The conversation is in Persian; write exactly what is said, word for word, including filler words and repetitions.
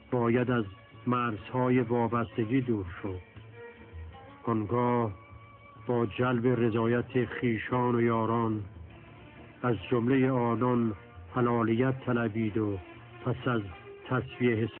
باید از مرزهای وابستگی دور شد. آنگاه با جلب رضایت خیشان و یاران از جمله آنان حلالیت طلبید و پس از تصفیه